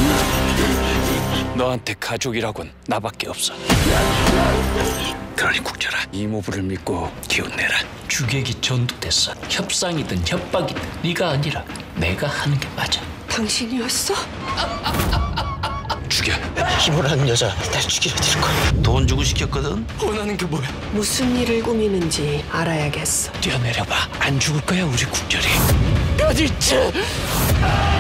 너한테 가족이라곤 나밖에 없어. 그러니 국절아, 이모부를 믿고 기운내라. 주객이 전도됐어. 협상이든 협박이든 네가 아니라 내가 하는 게 맞아. 당신이었어? 죽여. 희모라는 여자 날 죽이려 들 거야. 돈 주고 시켰거든. 원하는 게 뭐야? 무슨 일을 꾸미는지 알아야겠어. 뛰어내려봐. 안 죽을 거야 우리 국절이. 어디지?